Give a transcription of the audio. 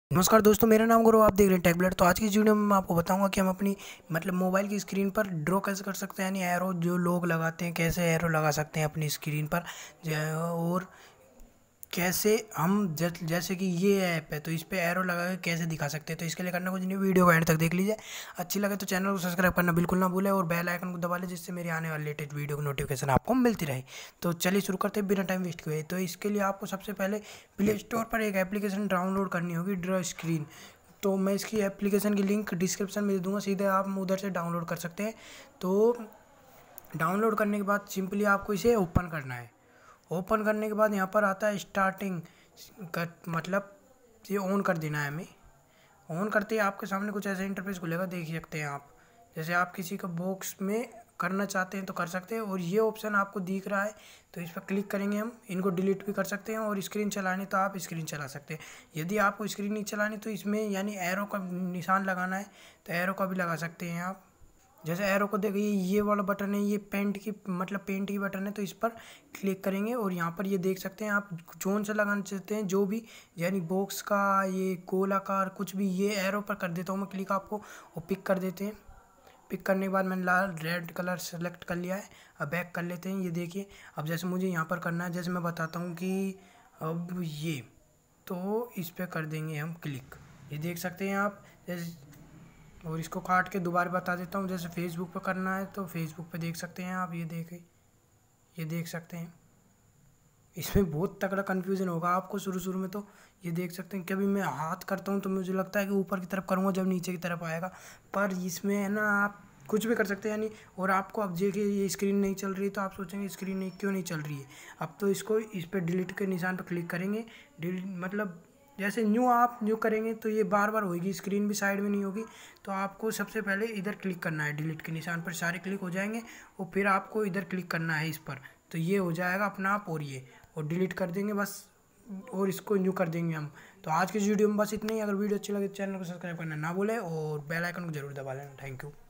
नमस्कार दोस्तों, मेरा नाम गुरु, आप देख रहे हैं टेकब्लड। तो आज की इस वीडियो में मैं आपको बताऊंगा कि हम अपनी मोबाइल की स्क्रीन पर ड्रॉ कैसे कर सकते हैं, यानी एरो जो लोग लगाते हैं कैसे एरो लगा सकते हैं अपनी स्क्रीन पर। और कैसे हम जैसे कि ये ऐप है तो इस पे एरो लगा के कैसे दिखा सकते हैं। तो इसके लिए करना कुछ नहीं, वीडियो को एंड तक देख लीजिए। अच्छी लगे तो चैनल को सब्सक्राइब करना बिल्कुल ना भूलें और बेल आइकन को दबा लें, जिससे मेरी आने वाली लेटेस्ट वीडियो की नोटिफिकेशन आपको मिलती रहे। तो चलिए शुरू करते हैं बिना टाइम वेस्ट किए। तो इसके लिए आपको सबसे पहले प्ले स्टोर पर एक एप्लीकेशन डाउनलोड करनी होगी, ड्रॉ स्क्रीन। तो मैं इसकी एप्लीकेशन की लिंक डिस्क्रिप्शन में दे दूँगा, सीधे आप उधर से डाउनलोड कर सकते हैं। तो डाउनलोड करने के बाद सिंपली आपको इसे ओपन करना है। ओपन करने के बाद यहाँ पर आता है स्टार्टिंग का, मतलब ये ऑन कर देना है हमें। ऑन करते ही आपके सामने कुछ ऐसा इंटरफेस खुलेगा, देख सकते हैं आप। जैसे आप किसी का बॉक्स में करना चाहते हैं तो कर सकते हैं। और ये ऑप्शन आपको दिख रहा है तो इस पर क्लिक करेंगे हम। इनको डिलीट भी कर सकते हैं और स्क्रीन चलानी तो आप स्क्रीन चला सकते हैं। यदि आपको स्क्रीन नहीं चलानी तो इसमें यानी एरो का निशान लगाना है तो एरो का भी लगा सकते हैं आप। जैसे एरो को देखिए, ये वाला बटन है, ये पेंट की बटन है, तो इस पर क्लिक करेंगे और यहाँ पर ये देख सकते हैं आप जोन से लगाना चाहते हैं जो भी, यानी बॉक्स का, ये गोलाकार कुछ भी। ये एरो पर कर देता हूँ मैं क्लिक आपको, और पिक कर देते हैं। पिक करने के बाद मैंने लाल रेड कलर सेलेक्ट कर लिया है। अब बैक कर लेते हैं। ये देखिए, अब जैसे मुझे यहाँ पर करना है, जैसे मैं बताता हूँ कि अब ये, तो इस पर कर देंगे हम क्लिक। ये देख सकते हैं आप। जैसे, और इसको काट के दोबारा बता देता हूँ, जैसे फेसबुक पे करना है तो फेसबुक पे देख सकते हैं आप। ये देख सकते हैं। इसमें बहुत तगड़ा कन्फ्यूज़न होगा आपको शुरू शुरू में। तो ये देख सकते हैं, कभी मैं हाथ करता हूँ तो मुझे लगता है कि ऊपर की तरफ करूँगा जब नीचे की तरफ आएगा, पर इसमें है ना आप कुछ भी कर सकते हैं यानी। और आपको अब देखिए ये स्क्रीन नहीं चल रही है तो आप सोचेंगे स्क्रीन नहीं क्यों नहीं चल रही है। अब तो इसको इस पर डिलीट के निशान पर क्लिक करेंगे। डिलीट मतलब जैसे आप न्यू करेंगे तो ये बार बार होगी, स्क्रीन भी साइड में नहीं होगी। तो आपको सबसे पहले इधर क्लिक करना है, डिलीट के निशान पर सारे क्लिक हो जाएंगे। और फिर आपको इधर क्लिक करना है इस पर, तो ये हो जाएगा अपना आप। और ये और डिलीट कर देंगे बस, और इसको न्यू कर देंगे हम। तो आज के वीडियो में बस इतना ही। अगर वीडियो अच्छी लगे तो चैनल को सब्सक्राइब करना ना भूलें और बेल आइकन को जरूर दबा लेना। Thank you.